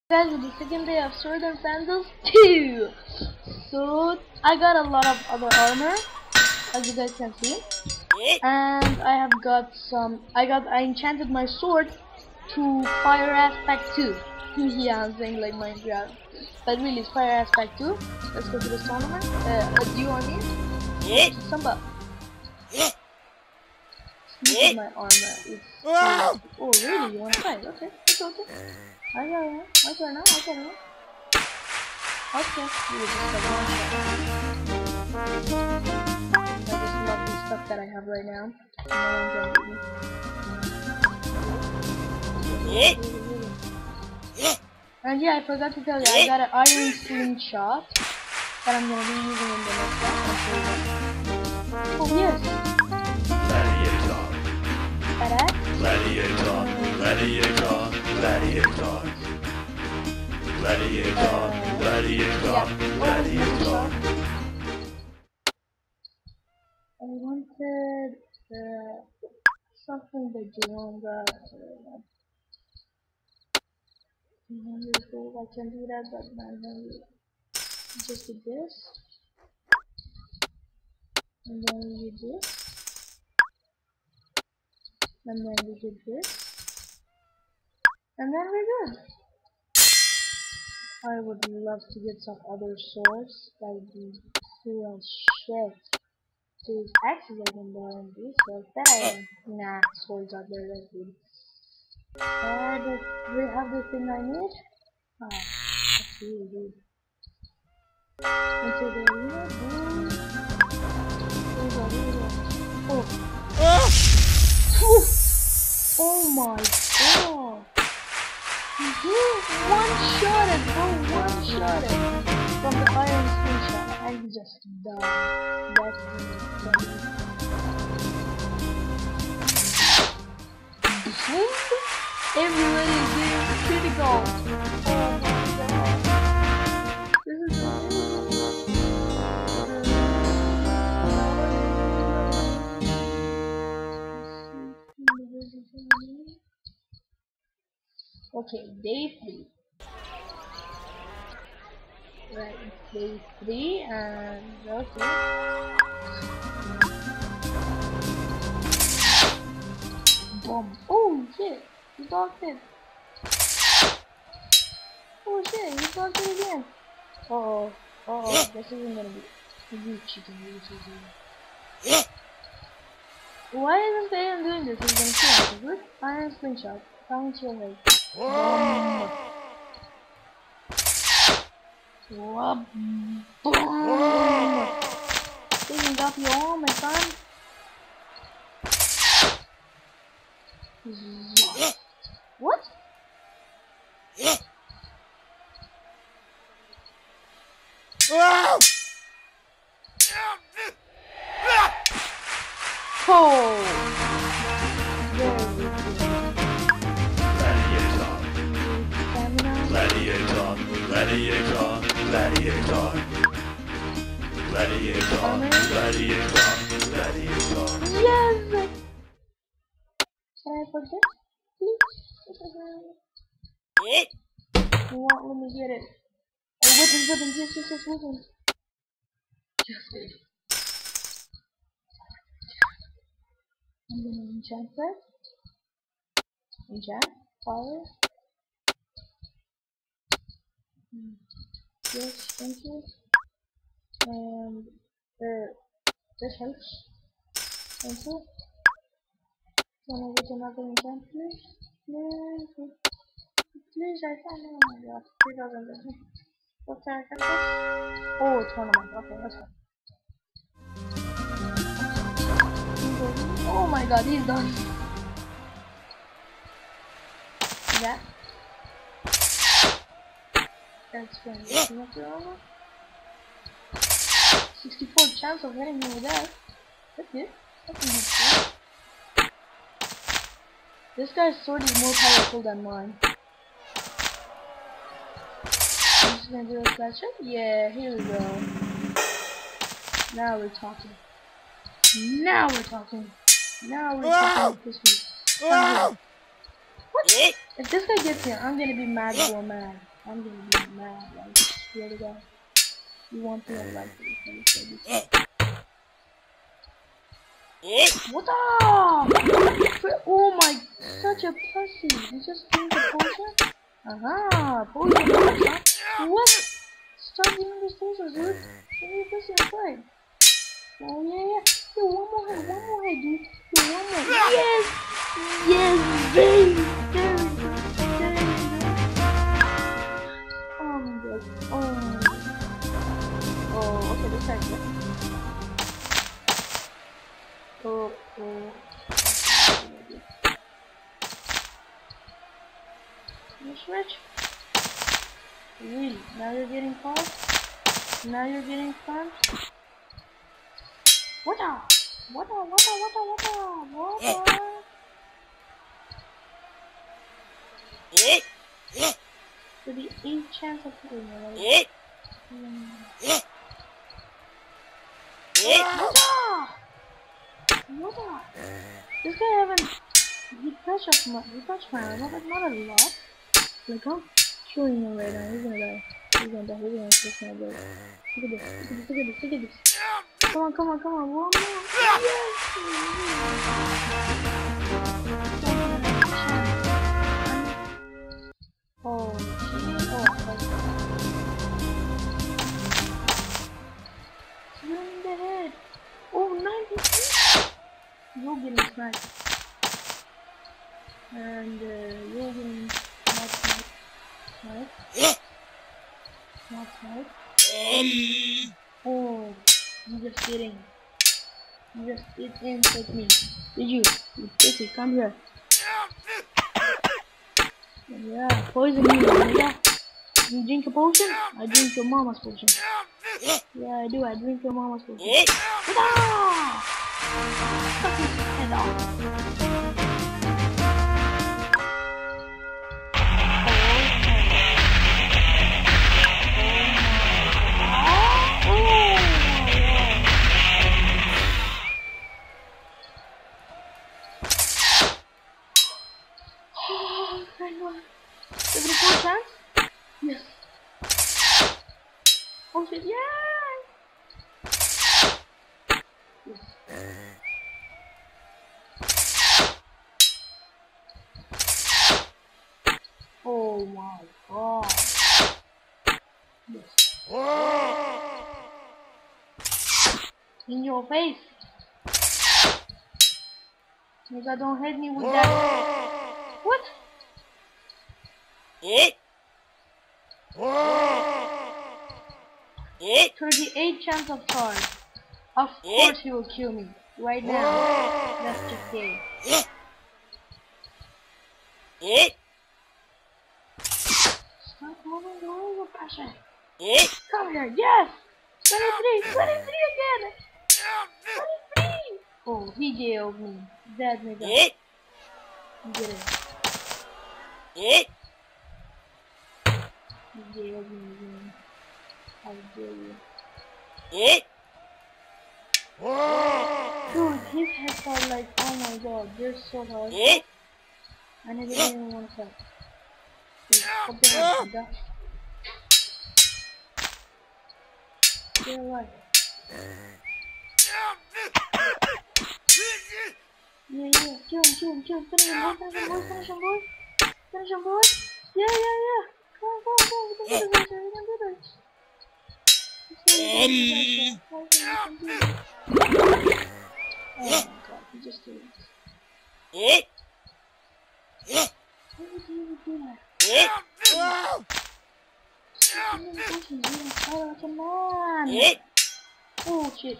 Guys, with the second day of sword and sandals 2. So I got a lot of other armor, as you guys can see, and I have got some. I enchanted my sword to fire aspect 2. Yeah, I'm saying like Minecraft, but really it's fire aspect 2. Let's go to the tournament. Do you want me? Samba. Look at my armor. It's oh really? You want to fight? Okay, it's okay. I got it. I got it now. I got it now. Okay, we just got one shot. I just love the stuff that I have right now. No one can beat me. And yeah, I forgot to tell you, I got an iron slingshot that I'm gonna be using in the next one. Oh yes. Gladiator. Gladiator. Gladiator. Gladiator. Gladiator. Gladiator. I wanted something that you want I can do that, but I'm gonna just do this, and then we do this, and then we do this, and then we're good. I would love to get some other swords. That would be cool as shit. These axes I can buy and these swords that I nah, swords are very good. Do we have the thing I need? Ah, that's really good. Into the arena, boom. Here we go. Oh. Oh my god. He one-shot it, bro. One-shot it. From the iron slingshot. And he just died. That's really funny. Everybody is getting critical. Oh my god. This is okay, day 3. Right, it's day 3 and okay. Boom. Oh shit, he blocked it. Oh shit, he blocked it again. Uh oh, this isn't gonna be you cheating, you cheating. Why is this guy doing this? He's gonna kill us. Good iron slingshot. Down to your head. Boom. Boom. Taking off your arm, my son. What? Oh! Gladiator. Gladiator. Gladiator. Gladiator. Gladiator. Gladiator. Yes! Can I forget? Please? You won't let me get it. Oh, weapons, yes, weapons. Yes, baby. I'm gonna enchant that. Enchant. Fire. Yes, thank you. And this helps. Thank you. Can I get another enchant, please? Please, I can't. Oh my god. 3,000 let me. What can I get this? Oh, tournament. Okay, that's fine. Oh my god, he's done. That. That's fine. 64 chance of hitting me with that. That's good. That's a good shot. This guy's sword is more powerful than mine. I'm just gonna do a slash shot. Yeah, here we go. Now we're talking. Now we're talking. Now we're talking this week. What? If this guy gets here, I'm gonna be mad for mad. I'm gonna be mad, like, swear to God. You want to have like this. What up? Oh my, such a pussy. You just drink the potion? Aha, poison potion. What? Stop doing these things, dude. Give me a pussy inside. Oh yeah. Yo, one more head, dude. Yo, one more. Yes! Yes, baby! There we go. Oh my god. Oh, okay, this side, yeah. Oh. You switch? Really? Now you're getting fast? Now you're getting fun? What up? To the 8th chance of hitting it. What up? This guy haven't. He touched my armor, but not a lot. Like I'm showing him right now. He's gonna die. He's gonna die. Look at this. Come on. One more. Oh, shit. You're in the head. Oh, 93. You're getting smacked. And you're getting not smacked. Oh, you just kidding. You just didn't take me. Did you? You pussy, come here. Yeah, poison me, yeah. You drink a potion? I drink your mama's potion. Yeah, I do. I drink your mama's potion. Ah! Cut his head off. Thank God. 74 chance? Yes. Oh shit, yeah! Yes. Oh my god. Yes. In your face. Nigga, don't hit me with that. What? 38 chance of charge. Of course he will kill me. Right now. That's just gay. Stop moving away with passion. Come here. Yes! 23 again! 23! Oh, he jailed me. That nigga. You get it. He jailed me again. How dare you. Dude, his heads are like, oh my god, they're so hard. And I didn't even want to cut. What the heck, duck? They're alive. Yeah, kill him. Finish him, boy. Yeah. Come on. We can do this. Oh my god, he just did it. Why would he even do that? Come on. Oh shit.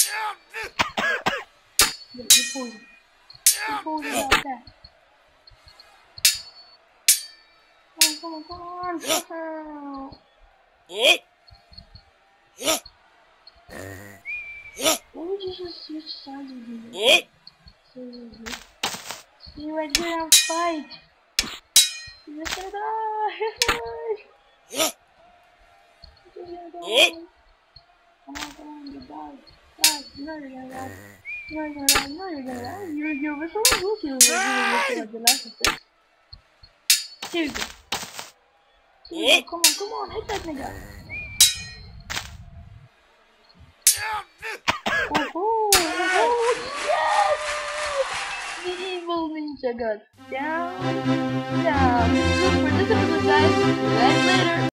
Yeah, you poison. You poison like that. Come on. Why would you just switch sides with me? Seriously. Stay right here and fight. You're just gonna die. You're gonna die. Come on, you die. No, you're gonna die. You're whistling. We'll see you whistle at the last of this. Here we go. Come on, hit that nigga. Oh, yes! The evil ninja got down. This is it for this episode, guys. See you guys later.